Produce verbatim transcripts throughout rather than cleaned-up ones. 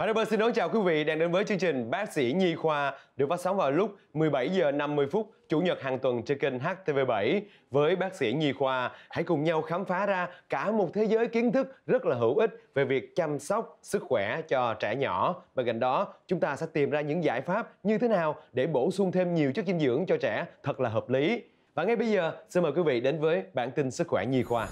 Hannibal xin đón chào quý vị đang đến với chương trình Bác sĩ Nhi Khoa được phát sóng vào lúc mười bảy giờ năm mươi phút Chủ nhật hàng tuần trên kênh H T V bảy. Với Bác sĩ Nhi Khoa, hãy cùng nhau khám phá ra cả một thế giới kiến thức rất là hữu ích về việc chăm sóc sức khỏe cho trẻ nhỏ. Bên cạnh đó, chúng ta sẽ tìm ra những giải pháp như thế nào để bổ sung thêm nhiều chất dinh dưỡng cho trẻ thật là hợp lý. Và ngay bây giờ, xin mời quý vị đến với bản tin Sức khỏe Nhi Khoa.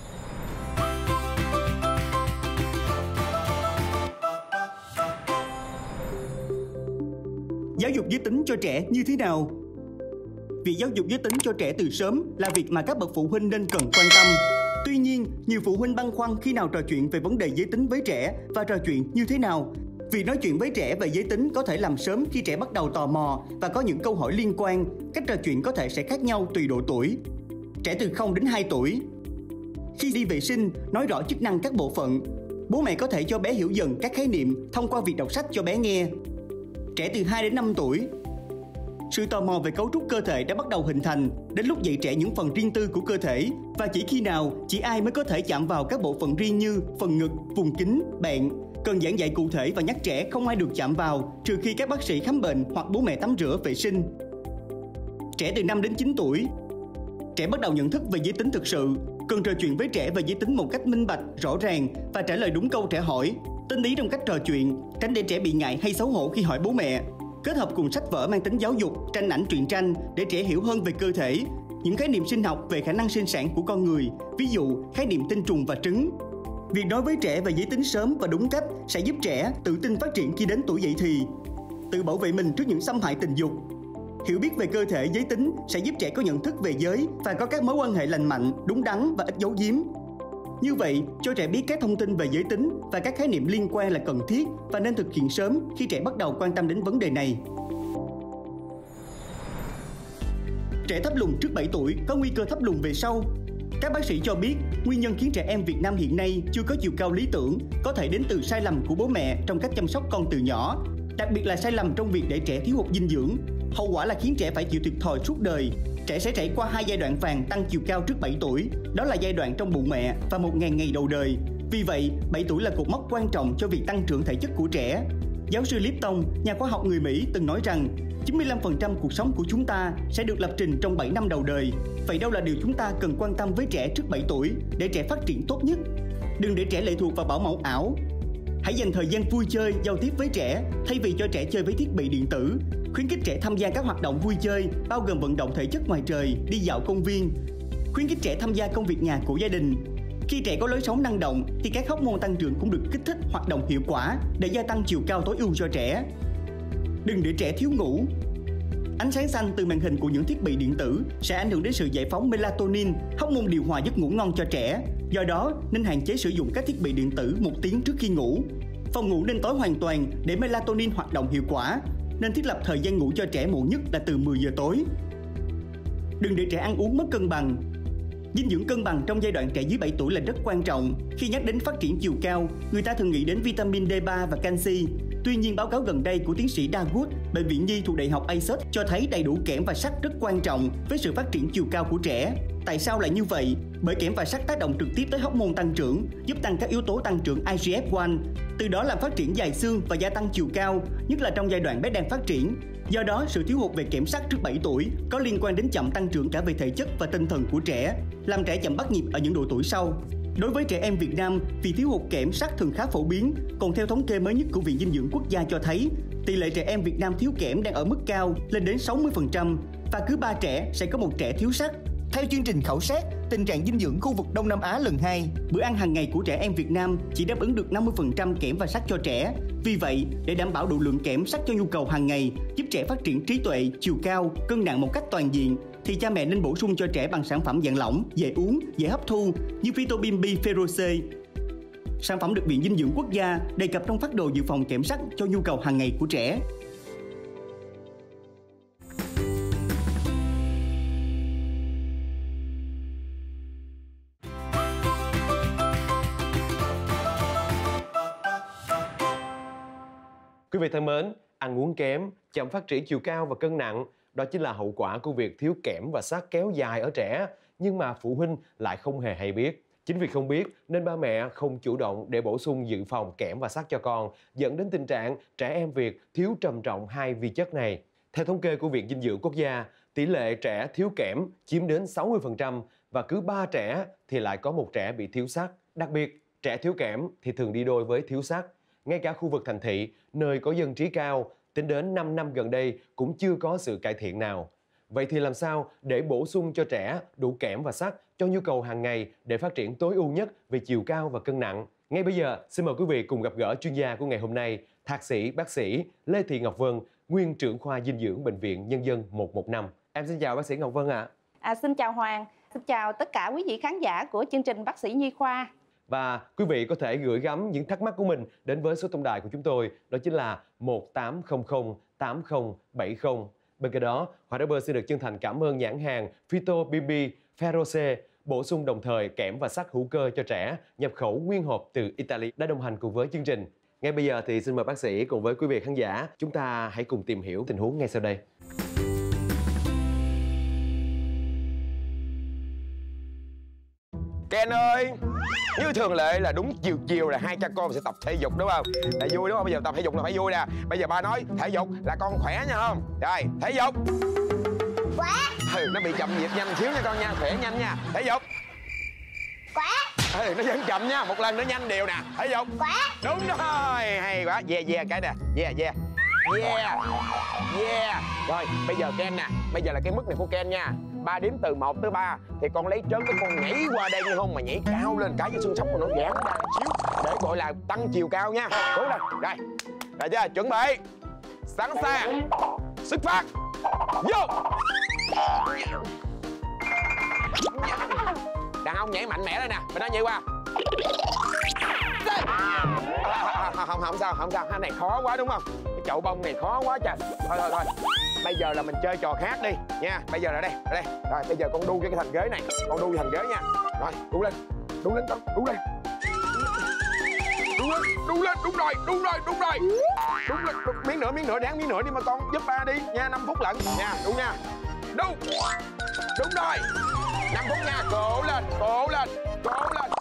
Giáo dục giới tính cho trẻ như thế nào? Việc giáo dục giới tính cho trẻ từ sớm là việc mà các bậc phụ huynh nên cần quan tâm. Tuy nhiên, nhiều phụ huynh băn khoăn khi nào trò chuyện về vấn đề giới tính với trẻ và trò chuyện như thế nào. Việc nói chuyện với trẻ về giới tính có thể làm sớm khi trẻ bắt đầu tò mò và có những câu hỏi liên quan. Cách trò chuyện có thể sẽ khác nhau tùy độ tuổi. Trẻ từ không đến hai tuổi. Khi đi vệ sinh, nói rõ chức năng các bộ phận. Bố mẹ có thể cho bé hiểu dần các khái niệm thông qua việc đọc sách cho bé nghe. Trẻ từ hai đến năm tuổi. Sự tò mò về cấu trúc cơ thể đã bắt đầu hình thành, đến lúc dạy trẻ những phần riêng tư của cơ thể và chỉ khi nào, chỉ ai mới có thể chạm vào các bộ phận riêng như phần ngực, vùng kính, bẹn. Cần giảng dạy cụ thể và nhắc trẻ không ai được chạm vào trừ khi các bác sĩ khám bệnh hoặc bố mẹ tắm rửa vệ sinh. Trẻ từ năm đến chín tuổi. Trẻ bắt đầu nhận thức về giới tính thực sự, cần trò chuyện với trẻ về giới tính một cách minh bạch, rõ ràng và trả lời đúng câu trẻ hỏi. Tinh ý trong cách trò chuyện, tránh để trẻ bị ngại hay xấu hổ khi hỏi bố mẹ. Kết hợp cùng sách vở mang tính giáo dục, tranh ảnh truyện tranh để trẻ hiểu hơn về cơ thể, những khái niệm sinh học về khả năng sinh sản của con người, ví dụ khái niệm tinh trùng và trứng. Việc nói với trẻ về giới tính sớm và đúng cách sẽ giúp trẻ tự tin phát triển khi đến tuổi dậy thì. Tự bảo vệ mình trước những xâm hại tình dục. Hiểu biết về cơ thể giới tính sẽ giúp trẻ có nhận thức về giới và có các mối quan hệ lành mạnh, đúng đắn và ít giấu giếm. Như vậy, cho trẻ biết các thông tin về giới tính và các khái niệm liên quan là cần thiết và nên thực hiện sớm khi trẻ bắt đầu quan tâm đến vấn đề này. Trẻ thấp lùn trước bảy tuổi có nguy cơ thấp lùn về sau. Các bác sĩ cho biết, nguyên nhân khiến trẻ em Việt Nam hiện nay chưa có chiều cao lý tưởng có thể đến từ sai lầm của bố mẹ trong cách chăm sóc con từ nhỏ, đặc biệt là sai lầm trong việc để trẻ thiếu hụt dinh dưỡng. Hậu quả là khiến trẻ phải chịu thiệt thòi suốt đời. Trẻ sẽ trải qua hai giai đoạn vàng tăng chiều cao trước bảy tuổi, đó là giai đoạn trong bụng mẹ và một nghìn ngày đầu đời. Vì vậy, bảy tuổi là cột mốc quan trọng cho việc tăng trưởng thể chất của trẻ. Giáo sư Lipton, nhà khoa học người Mỹ từng nói rằng chín mươi lăm phần trăm cuộc sống của chúng ta sẽ được lập trình trong bảy năm đầu đời. Vậy đâu là điều chúng ta cần quan tâm với trẻ trước bảy tuổi để trẻ phát triển tốt nhất? Đừng để trẻ lệ thuộc vào bảo mẫu ảo. Hãy dành thời gian vui chơi, giao tiếp với trẻ thay vì cho trẻ chơi với thiết bị điện tử. Khuyến khích trẻ tham gia các hoạt động vui chơi, bao gồm vận động thể chất ngoài trời, đi dạo công viên. Khuyến khích trẻ tham gia công việc nhà của gia đình. Khi trẻ có lối sống năng động thì các hormone tăng trưởng cũng được kích thích hoạt động hiệu quả để gia tăng chiều cao tối ưu cho trẻ. Đừng để trẻ thiếu ngủ. Ánh sáng xanh từ màn hình của những thiết bị điện tử sẽ ảnh hưởng đến sự giải phóng melatonin, hormone điều hòa giấc ngủ ngon cho trẻ. Do đó, nên hạn chế sử dụng các thiết bị điện tử một tiếng trước khi ngủ. Phòng ngủ nên tối hoàn toàn để melatonin hoạt động hiệu quả. Nên thiết lập thời gian ngủ cho trẻ muộn nhất là từ mười giờ tối. Đừng để trẻ ăn uống mất cân bằng. Dinh dưỡng cân bằng trong giai đoạn trẻ dưới bảy tuổi là rất quan trọng. Khi nhắc đến phát triển chiều cao, người ta thường nghĩ đến vitamin D ba và canxi. Tuy nhiên, báo cáo gần đây của tiến sĩ Dawood, Bệnh viện Nhi thuộc Đại học Essex cho thấy đầy đủ kẽm và sắt rất quan trọng với sự phát triển chiều cao của trẻ. Tại sao lại như vậy? Bởi kẽm và sắt tác động trực tiếp tới hormone tăng trưởng, giúp tăng các yếu tố tăng trưởng I G F một, từ đó làm phát triển dài xương và gia tăng chiều cao, nhất là trong giai đoạn bé đang phát triển. Do đó, sự thiếu hụt về kẽm sắt trước bảy tuổi có liên quan đến chậm tăng trưởng cả về thể chất và tinh thần của trẻ, làm trẻ chậm bắt nhịp ở những độ tuổi sau. Đối với trẻ em Việt Nam, vì thiếu hụt kẽm sắt thường khá phổ biến, còn theo thống kê mới nhất của Viện Dinh dưỡng Quốc gia cho thấy, tỷ lệ trẻ em Việt Nam thiếu kẽm đang ở mức cao, lên đến sáu mươi phần trăm, và cứ ba trẻ sẽ có một trẻ thiếu sắt. Theo chương trình khảo sát tình trạng dinh dưỡng khu vực Đông Nam Á lần hai, bữa ăn hàng ngày của trẻ em Việt Nam chỉ đáp ứng được năm mươi phần trăm kẽm và sắt cho trẻ. Vì vậy, để đảm bảo đủ lượng kẽm sắt cho nhu cầu hàng ngày, giúp trẻ phát triển trí tuệ, chiều cao, cân nặng một cách toàn diện, thì cha mẹ nên bổ sung cho trẻ bằng sản phẩm dạng lỏng, dễ uống, dễ hấp thu như Phytobin B Ferrose. Sản phẩm được Viện Dinh dưỡng Quốc gia đề cập trong phác đồ dự phòng kẽm sắt cho nhu cầu hàng ngày của trẻ. Quý vị thân mến, ăn uống kém, chậm phát triển chiều cao và cân nặng, đó chính là hậu quả của việc thiếu kẽm và sắt kéo dài ở trẻ, nhưng mà phụ huynh lại không hề hay biết. Chính vì không biết nên ba mẹ không chủ động để bổ sung dự phòng kẽm và sắt cho con, dẫn đến tình trạng trẻ em Việt thiếu trầm trọng hai vi chất này. Theo thống kê của Viện Dinh dưỡng Quốc gia, tỷ lệ trẻ thiếu kẽm chiếm đến sáu mươi phần trăm và cứ ba trẻ thì lại có một trẻ bị thiếu sắt. Đặc biệt, trẻ thiếu kẽm thì thường đi đôi với thiếu sắt. Ngay cả khu vực thành thị, nơi có dân trí cao, tính đến năm năm gần đây cũng chưa có sự cải thiện nào. Vậy thì làm sao để bổ sung cho trẻ đủ kẽm và sắt cho nhu cầu hàng ngày để phát triển tối ưu nhất về chiều cao và cân nặng? Ngay bây giờ, xin mời quý vị cùng gặp gỡ chuyên gia của ngày hôm nay, Thạc sĩ bác sĩ Lê Thị Ngọc Vân, nguyên trưởng khoa dinh dưỡng Bệnh viện Nhân dân một một năm. Em xin chào bác sĩ Ngọc Vân ạ. À. À, xin chào Hoàng, xin chào tất cả quý vị khán giả của chương trình Bác sĩ Nhi khoa. Và quý vị có thể gửi gắm những thắc mắc của mình đến với số tổng đài của chúng tôi, đó chính là một tám không không tám không bảy không. Bên cạnh đó, Hoàng Đá Bơ xin được chân thành cảm ơn nhãn hàng Phyto bê bê Feroce bổ sung đồng thời kẽm và sắt hữu cơ cho trẻ nhập khẩu nguyên hộp từ Italy đã đồng hành cùng với chương trình. Ngay bây giờ thì xin mời bác sĩ cùng với quý vị khán giả, chúng ta hãy cùng tìm hiểu tình huống ngay sau đây. Ken ơi, như thường lệ là đúng chiều chiều là hai cha con sẽ tập thể dục đúng không? Là vui đúng không? Bây giờ tập thể dục là phải vui nè. Bây giờ ba nói thể dục là con khỏe nha không? Rồi, thể dục. Khỏe. Ừ, nó bị chậm nhịp nhanh xíu nha con nha, khỏe nhanh nha. Thể dục. Khỏe. Ừ, nó vẫn chậm nha, một lần nữa nhanh đều nè. Thể dục. Khỏe. Đúng rồi, hay quá. Yeah yeah cái nè. Yeah yeah. Yeah. Yeah. Rồi, bây giờ Ken nè, bây giờ là cái mức này của Ken nha. Ba đếm từ một tới ba thì con lấy trớn cái con nhảy qua đây nghe không, mà nhảy cao lên cái cho xương sống của nó giãn ra xíu để gọi là tăng chiều cao nha. Cố lên. Rồi. Rồi chưa? Chuẩn bị. Sẵn sàng. Xuất phát. Vô. Đàn ông nhảy mạnh mẽ lên nè, mình nói nhảy qua. À, không, không, không sao, không sao. Cái này khó quá đúng không? Cái chậu bông này khó quá trời. Thôi thôi thôi. Bây giờ là mình chơi trò khác đi nha. Bây giờ là đây, đây. Rồi bây giờ con đu cái thành ghế này. Con đu thành ghế nha. Rồi, đu lên. Đu lên con, đu lên. Đu lên, đu lên, đúng rồi, đúng rồi, đúng rồi. Đúng lên, miếng nữa, miếng nữa, đáng miếng nữa đi mà con giúp ba đi nha, năm phút lận nha, đúng nha. Đu. Đúng rồi. năm phút nha, cố lên, cố lên, cố lên.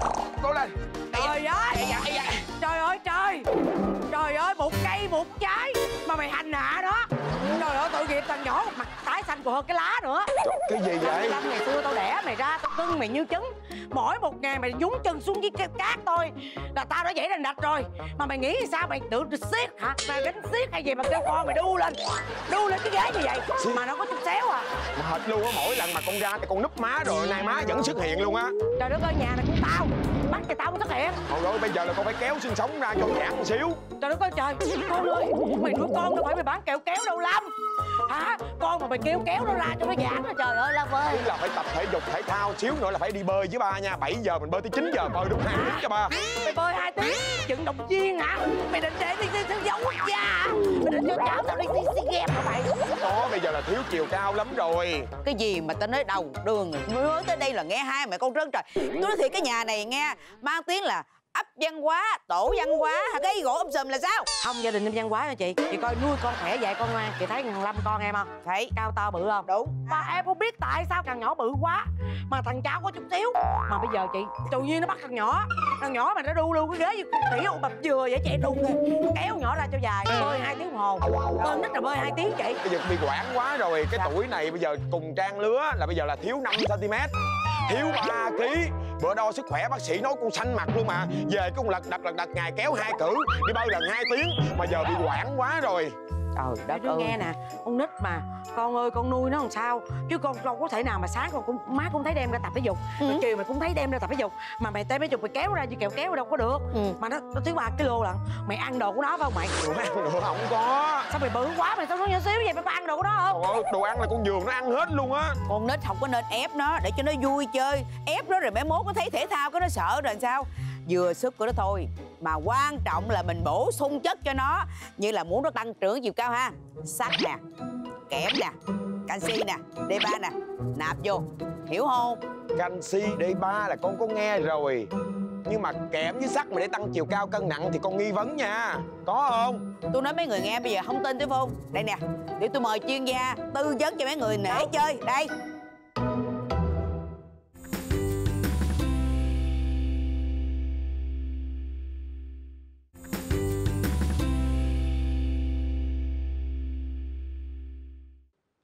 Cố lên. Trời ơi, trời ơi trời. Trời ơi, một cây một trái mà mày hành hạ đó. Trời ơi, tội nghiệp thằng nhỏ mặt tái xanh còn hơn cái lá nữa. Cái gì vậy? Năm ngày xưa tao đẻ mày ra, tao cưng mày như trứng. Mỗi một ngày mày nhúng chân xuống dưới cát thôi là tao đã dậy lên đạch rồi. Mà mày nghĩ sao mày tự siết hả? Mày đánh siết hay gì mà kêu con mày đu lên. Đu lên cái ghế như vậy mà nó có chút xéo à. Mà hệt luôn á, mỗi lần mà con ra thì con núp má rồi, nay má vẫn xuất hiện luôn á. Trời đất ơi, nhà này của tao, bắt thì tao mới xuất hiện. Thôi rồi, bây giờ là con phải kéo xương sống ra cho giãn một xíu. Trời đất ơi trời, con ơi, mày nuôi con đâu phải mày bán kẹo kéo đâu Lâm. Hả? Con mà mày kêu kéo nó ra cho nó giãn rồi, trời ơi Lâm ơi. Tức là phải tập thể dục thể thao xíu nữa là phải đi bơi với ba nha. Bảy giờ mình bơi tới chín giờ, bơi đúng hai tiếng cho ba. Mày bơi hai tiếng, vận động viên hả? Mày định để đi thi thế giới quốc gia hả? Mày định cho cháu tao đi thi SEA Games hả mày? Đó, bây giờ là thiếu chiều cao lắm rồi. Cái gì mà tao nói đầu đường mới tới đây là nghe hai mẹ con trơn trời. Tôi nói thiệt cái nhà này nghe mang tiếng là ấp văn hóa, tổ văn hóa, cái gỗ ôm sùm là sao? Không, gia đình em văn hóa hả chị? Chị coi nuôi con khỏe dạy con ngoan. Chị thấy thằng Lâm con em không? Thấy. Cao to bự không? Đúng. Mà em không biết tại sao thằng nhỏ bự quá mà thằng cháu có chút xíu. Mà bây giờ chị tự nhiên nó bắt thằng nhỏ. Thằng nhỏ mà nó đu lưu cái ghế như tỉ ụ bập dừa vậy chị, đu kéo nhỏ ra cho dài. Bơi hai tiếng đồng hồ. Con nít là bơi hai tiếng chị. Bây giờ bị quản quá rồi. Cái tuổi này bây giờ cùng trang lứa là bây giờ là thiếu năm xăng ti mét, thiếu ba ký. Bữa đo sức khỏe bác sĩ nói con xanh mặt luôn mà. Về con lật đật lật đật ngày kéo hai cử, đi bơi lần hai tiếng. Mà giờ bị quản quá rồi. Trời đất ơi. Nghe nè, con nít mà con ơi, con nuôi nó làm sao chứ con đâu có thể nào mà sáng con cũng má cũng thấy đem ra tập thể dục, ừ. Rồi chiều mày cũng thấy đem ra tập thể dục mà mày tới thể dục mày kéo ra như kẹo kéo đâu có được, ừ. Mà nó nó thiếu ba cái lô lận. Mày ăn đồ của nó phải không mày? Đồ ăn đồ không có. Sao mày bự quá mày sao nó nhỏ xíu vậy? Mày có ăn đồ của nó không? Ồ, đồ ăn là con giường nó ăn hết luôn á. Con nít không có nên ép nó để cho nó vui chơi. Ép nó rồi bé mốt nó thấy thể thao cái nó sợ rồi sao? Vừa sức của nó thôi mà quan trọng là mình bổ sung chất cho nó, như là muốn nó tăng trưởng chiều cao ha. Sắt nè, kẽm nè, canxi nè, D ba nè, nạp vô, hiểu không? Canxi D ba là con có nghe rồi, nhưng mà kẽm với sắt mà để tăng chiều cao cân nặng thì con nghi vấn nha. Có không? Tôi nói mấy người nghe bây giờ không tin đúng không? Đây nè, để tôi mời chuyên gia tư vấn cho mấy người nể chơi. Đây.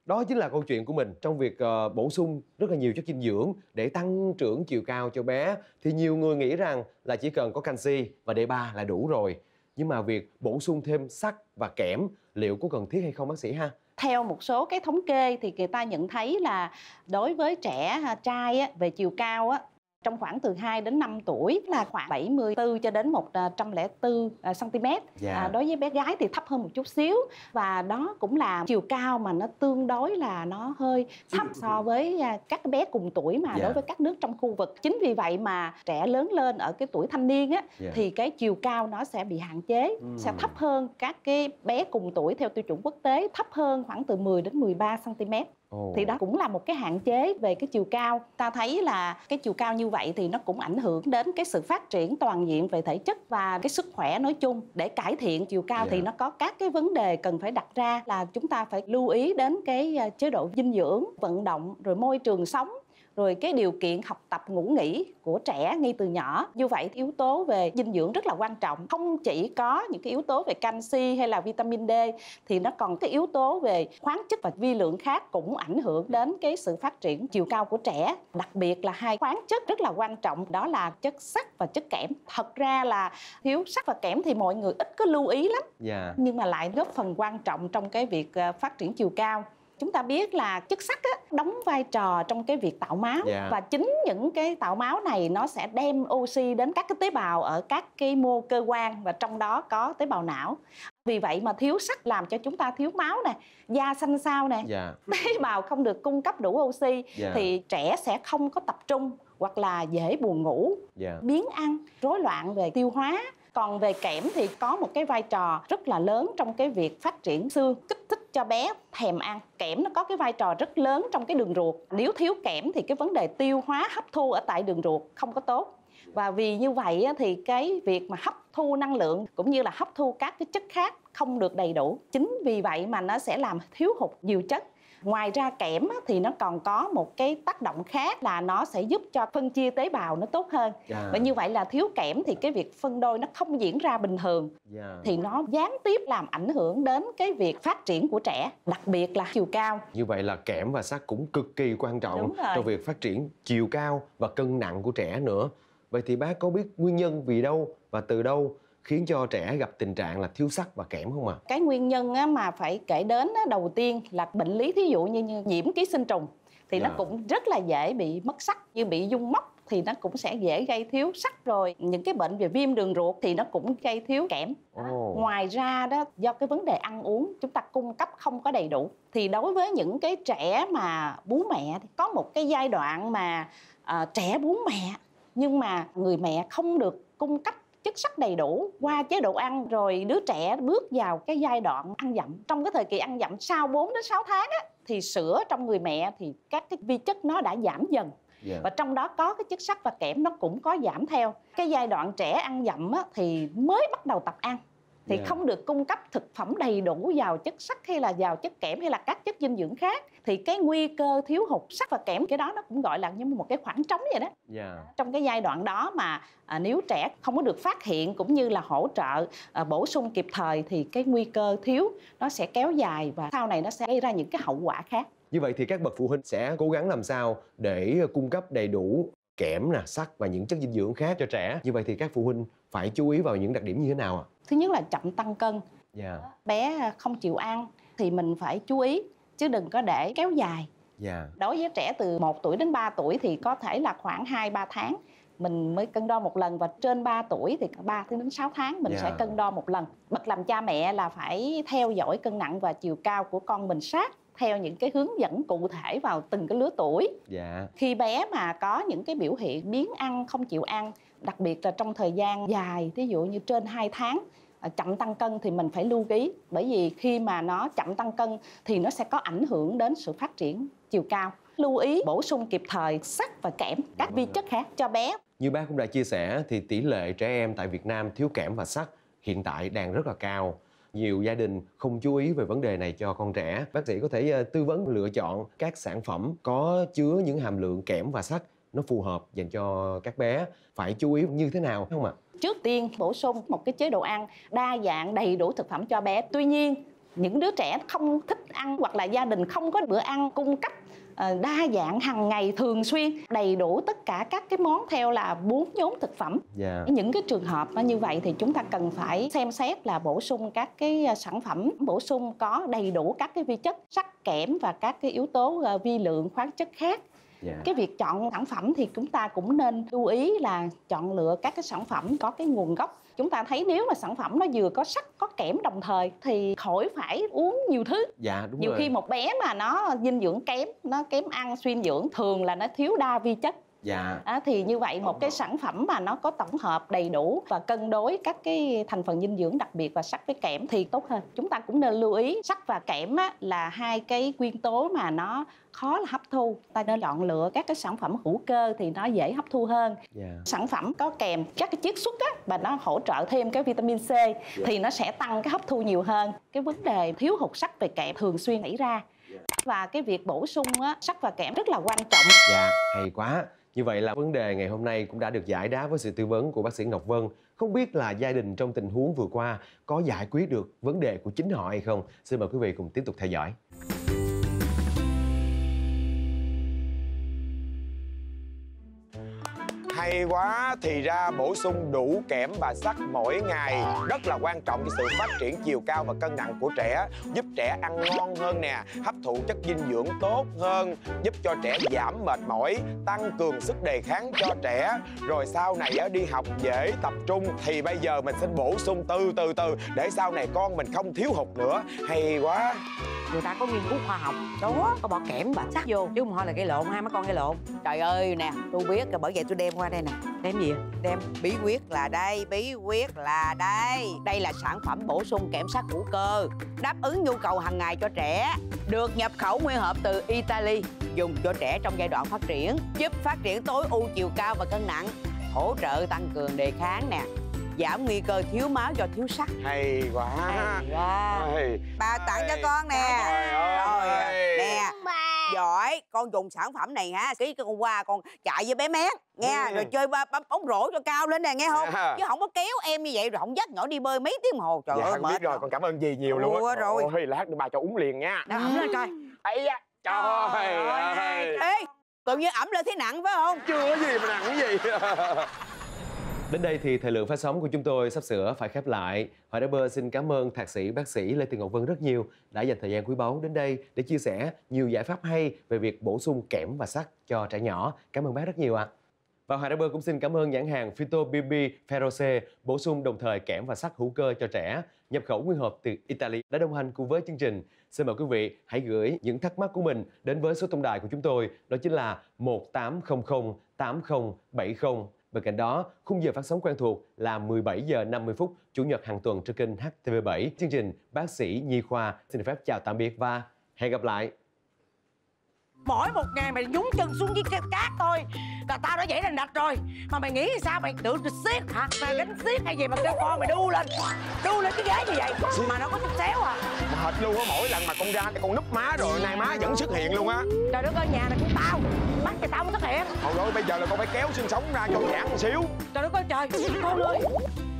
Đó chính là câu chuyện của mình trong việc uh, bổ sung rất là nhiều chất dinh dưỡng để tăng trưởng chiều cao cho bé. Thì nhiều người nghĩ rằng là chỉ cần có canxi và D ba là đủ rồi. Nhưng mà việc bổ sung thêm sắt và kẽm liệu có cần thiết hay không bác sĩ ha? Theo một số cái thống kê thì người ta nhận thấy là đối với trẻ trai á, về chiều cao á, trong khoảng từ hai đến năm tuổi là khoảng bảy mươi tư cho đến một trăm lẻ bốn xăng-ti-mét. Dạ. À, đối với bé gái thì thấp hơn một chút xíu. Và đó cũng là chiều cao mà nó tương đối là nó hơi thấp so với các bé cùng tuổi mà Dạ. đối với các nước trong khu vực. Chính vì vậy mà trẻ lớn lên ở cái tuổi thanh niên á, Dạ. thì cái chiều cao nó sẽ bị hạn chế, Ừm. sẽ thấp hơn các cái bé cùng tuổi theo tiêu chuẩn quốc tế, thấp hơn khoảng từ mười đến mười ba xăng-ti-mét. Ồ. Thì đó cũng là một cái hạn chế về cái chiều cao. Ta thấy là cái chiều cao như vậy thì nó cũng ảnh hưởng đến cái sự phát triển toàn diện về thể chất và cái sức khỏe nói chung. Để cải thiện chiều cao Dạ. thì nó có các cái vấn đề cần phải đặt ra là chúng ta phải lưu ý đến cái chế độ dinh dưỡng, vận động, rồi môi trường sống, rồi cái điều kiện học tập ngủ nghỉ của trẻ ngay từ nhỏ. Như vậy yếu tố về dinh dưỡng rất là quan trọng. Không chỉ có những cái yếu tố về canxi hay là vitamin D thì nó còn cái yếu tố về khoáng chất và vi lượng khác cũng ảnh hưởng đến cái sự phát triển chiều cao của trẻ. Đặc biệt là hai khoáng chất rất là quan trọng, đó là chất sắt và chất kẽm. Thật ra là thiếu sắt và kẽm thì mọi người ít có lưu ý lắm, Dạ. nhưng mà lại góp phần quan trọng trong cái việc phát triển chiều cao. Chúng ta biết là chất sắt á, đóng vai trò trong cái việc tạo máu. Yeah. Và chính những cái tạo máu này nó sẽ đem oxy đến các cái tế bào ở các cái mô cơ quan, và trong đó có tế bào não. Vì vậy mà thiếu sắt làm cho chúng ta thiếu máu nè, da xanh xao nè, Dạ. tế bào không được cung cấp đủ oxy, Yeah. thì trẻ sẽ không có tập trung hoặc là dễ buồn ngủ, Dạ. biếng ăn, rối loạn về tiêu hóa. Còn về kẽm thì có một cái vai trò rất là lớn trong cái việc phát triển xương, kích thích cho bé thèm ăn. Kẽm nó có cái vai trò rất lớn trong cái đường ruột. Nếu thiếu kẽm thì cái vấn đề tiêu hóa hấp thu ở tại đường ruột không có tốt. Và vì như vậy thì cái việc mà hấp thu năng lượng cũng như là hấp thu các cái chất khác không được đầy đủ. Chính vì vậy mà nó sẽ làm thiếu hụt nhiều chất. Ngoài ra kẽm thì nó còn có một cái tác động khác là nó sẽ giúp cho phân chia tế bào nó tốt hơn. Dạ. Và như vậy là thiếu kẽm thì cái việc phân đôi nó không diễn ra bình thường. Dạ. Thì nó gián tiếp làm ảnh hưởng đến cái việc phát triển của trẻ, đặc biệt là chiều cao. Như vậy là kẽm và sắt cũng cực kỳ quan trọng Đúng rồi. trong việc phát triển chiều cao và cân nặng của trẻ nữa. Vậy thì bác có biết nguyên nhân vì đâu và từ đâu khiến cho trẻ gặp tình trạng là thiếu sắt và kẽm không ạ? À? Cái nguyên nhân á, mà phải kể đến á, đầu tiên là bệnh lý, thí dụ như, như nhiễm ký sinh trùng thì Dạ. nó cũng rất là dễ bị mất sắt, như bị dung móc thì nó cũng sẽ dễ gây thiếu sắt. Rồi những cái bệnh về viêm đường ruột thì nó cũng gây thiếu kẽm. Ồ. Ngoài ra đó, do cái vấn đề ăn uống chúng ta cung cấp không có đầy đủ, thì đối với những cái trẻ mà bú mẹ thì có một cái giai đoạn mà uh, trẻ bú mẹ nhưng mà người mẹ không được cung cấp chất sắt đầy đủ qua chế độ ăn, rồi đứa trẻ bước vào cái giai đoạn ăn dặm. Trong cái thời kỳ ăn dặm sau bốn đến sáu tháng á, thì sữa trong người mẹ thì các cái vi chất nó đã giảm dần. Dạ. Và trong đó có cái chất sắt và kẽm nó cũng có giảm theo. Cái giai đoạn trẻ ăn dặm á, thì mới bắt đầu tập ăn thì Yeah. không được cung cấp thực phẩm đầy đủ giàu chất sắt hay là giàu chất kẽm hay là các chất dinh dưỡng khác, thì cái nguy cơ thiếu hụt sắt và kẽm, cái đó nó cũng gọi là như một cái khoảng trống vậy đó. Dạ. Trong cái giai đoạn đó mà à, nếu trẻ không có được phát hiện cũng như là hỗ trợ à, bổ sung kịp thời thì cái nguy cơ thiếu nó sẽ kéo dài và sau này nó sẽ gây ra những cái hậu quả khác. Như vậy thì các bậc phụ huynh sẽ cố gắng làm sao để cung cấp đầy đủ kẽm, nè, sắt và những chất dinh dưỡng khác cho trẻ. Như vậy thì các phụ huynh phải chú ý vào những đặc điểm như thế nào ạ? Thứ nhất là chậm tăng cân. Dạ. Bé không chịu ăn thì mình phải chú ý chứ đừng có để kéo dài. Dạ. Đối với trẻ từ một tuổi đến ba tuổi thì có thể là khoảng hai ba tháng mình mới cân đo một lần, và trên ba tuổi thì ba đến sáu tháng mình Yeah. sẽ cân đo một lần. Bậc làm cha mẹ là phải theo dõi cân nặng và chiều cao của con mình sát theo những cái hướng dẫn cụ thể vào từng cái lứa tuổi. Dạ. Khi bé mà có những cái biểu hiện biếng ăn, không chịu ăn, đặc biệt là trong thời gian dài, ví dụ như trên hai tháng, chậm tăng cân thì mình phải lưu ý. Bởi vì khi mà nó chậm tăng cân thì nó sẽ có ảnh hưởng đến sự phát triển chiều cao. Lưu ý bổ sung kịp thời sắt và kẽm, các vi chất khác cho bé. Như bác cũng đã chia sẻ thì tỷ lệ trẻ em tại Việt Nam thiếu kẽm và sắt hiện tại đang rất là cao. Nhiều gia đình không chú ý về vấn đề này cho con trẻ. Bác sĩ có thể tư vấn lựa chọn các sản phẩm có chứa những hàm lượng kẽm và sắt nó phù hợp dành cho các bé. Phải chú ý như thế nào không ạ? Trước tiên bổ sung một cái chế độ ăn đa dạng đầy đủ thực phẩm cho bé. Tuy nhiên những đứa trẻ không thích ăn hoặc là gia đình không có bữa ăn cung cấp đa dạng hàng ngày thường xuyên đầy đủ tất cả các cái món theo là bốn nhóm thực phẩm. Yeah. Những cái trường hợp như vậy thì chúng ta cần phải xem xét là bổ sung các cái sản phẩm bổ sung có đầy đủ các cái vi chất, sắt, kẽm và các cái yếu tố vi lượng khoáng chất khác. Yeah. Cái việc chọn sản phẩm thì chúng ta cũng nên lưu ý là chọn lựa các cái sản phẩm có cái nguồn gốc. Chúng ta thấy nếu mà sản phẩm nó vừa có sắt có kẽm đồng thời thì khỏi phải uống nhiều thứ. Dạ đúng nhiều rồi. Khi một bé mà nó dinh dưỡng kém, nó kém ăn suy dưỡng, thường là nó thiếu đa vi chất. Dạ. À, thì như vậy một cái sản phẩm mà nó có tổng hợp đầy đủ và cân đối các cái thành phần dinh dưỡng, đặc biệt là sắt với kẽm thì tốt hơn. Chúng ta cũng nên lưu ý sắt và kẽm á, là hai cái nguyên tố mà nó khó là hấp thu. Ta nên chọn lựa các cái sản phẩm hữu cơ thì nó dễ hấp thu hơn. Yeah. Sản phẩm có kèm các cái chiết xuất á, và nó hỗ trợ thêm cái vitamin C. Yeah. Thì nó sẽ tăng cái hấp thu nhiều hơn. Cái vấn đề thiếu hụt sắt về kẽm thường xuyên xảy ra. Yeah. Và cái việc bổ sung á, sắt và kẽm rất là quan trọng. Dạ, hay quá. Như vậy là vấn đề ngày hôm nay cũng đã được giải đáp với sự tư vấn của bác sĩ Ngọc Vân. Không biết là gia đình trong tình huống vừa qua có giải quyết được vấn đề của chính họ hay không? Xin mời quý vị cùng tiếp tục theo dõi. Hay quá, thì ra bổ sung đủ kẽm và sắt mỗi ngày rất là quan trọng cho sự phát triển chiều cao và cân nặng của trẻ, giúp trẻ ăn ngon hơn nè, hấp thụ chất dinh dưỡng tốt hơn, giúp cho trẻ giảm mệt mỏi, tăng cường sức đề kháng cho trẻ, rồi sau này đi học dễ tập trung. Thì bây giờ mình xin bổ sung từ từ từ để sau này con mình không thiếu hụt nữa. Hay quá. Người ta có nghiên cứu khoa học đó, có bỏ kẽm và sắt vô chứ không thôi là gây lộn, hai mấy con gây lộn. Trời ơi nè, tôi biết rồi, bởi vậy tôi đem qua đây nè. Đem gì? Đem bí quyết là đây, bí quyết là đây. Đây là sản phẩm bổ sung kẽm sắt hữu cơ, đáp ứng nhu cầu hàng ngày cho trẻ, được nhập khẩu nguyên hộp từ Italy, dùng cho trẻ trong giai đoạn phát triển, giúp phát triển tối ưu chiều cao và cân nặng, hỗ trợ tăng cường đề kháng nè, giảm nguy cơ thiếu máu do thiếu sắt. Hay quá. Hay quá. Hay. Bà tặng cho con nè. Rồi nè, giỏi. Con dùng sản phẩm này ha, ký con qua con chạy với bé Mét nghe. Ừ. Rồi chơi bấm bóng rổ cho cao lên nè, nghe không? Yeah. Chứ không có kéo em như vậy rồi không dắt nhỏ đi bơi mấy tiếng hồ. Trời dạ, ơi, con biết rồi, con cảm ơn dì nhiều luôn á. Rồi. Ôi, lát nữa bà cho uống liền nha. Đã ẩm lên coi. Ấy da, trời ơi. Ê, tự nhiên ẩm lên thấy nặng phải không? Chưa có gì mà nặng cái gì. Đến đây thì thời lượng phát sóng của chúng tôi sắp sửa phải khép lại. Hoài Đá Bơ xin cảm ơn thạc sĩ bác sĩ Lê Thị Ngọc Vân rất nhiều đã dành thời gian quý báu đến đây để chia sẻ nhiều giải pháp hay về việc bổ sung kẽm và sắt cho trẻ nhỏ. Cảm ơn bác rất nhiều ạ. À. Và Hoài Đá Bơ cũng xin cảm ơn nhãn hàng Phyto bê bê Feroce bổ sung đồng thời kẽm và sắt hữu cơ cho trẻ, nhập khẩu nguyên hộp từ Italy đã đồng hành cùng với chương trình. Xin mời quý vị hãy gửi những thắc mắc của mình đến với số tổng đài của chúng tôi, đó chính là một tám không không tám không bảy không. Bên cạnh đó, khung giờ phát sóng quen thuộc là mười bảy giờ năm mươi phút Chủ nhật hàng tuần trên kênh H T V bảy. Chương trình Bác sĩ Nhi Khoa xin phép chào tạm biệt và hẹn gặp lại. Mỗi một ngày mày nhúng chân xuống với cái cát thôi là tao đã dậy lên đặt rồi. Mà mày nghĩ sao mày tự siết hả? Mày gánh siết hay gì mà kêu con mày đu lên đu lên cái ghế như vậy mà nó có chút xéo à. Mệt luôn á, mỗi lần mà con ra con núp má rồi nay má vẫn xuất hiện luôn á. Trời đất ơi, nhà này của tao bắt cho tao mới xuất hiện. Thôi rồi bây giờ là con phải kéo xương sống ra cho giãn một xíu. Trời đất ơi trời, con ơi.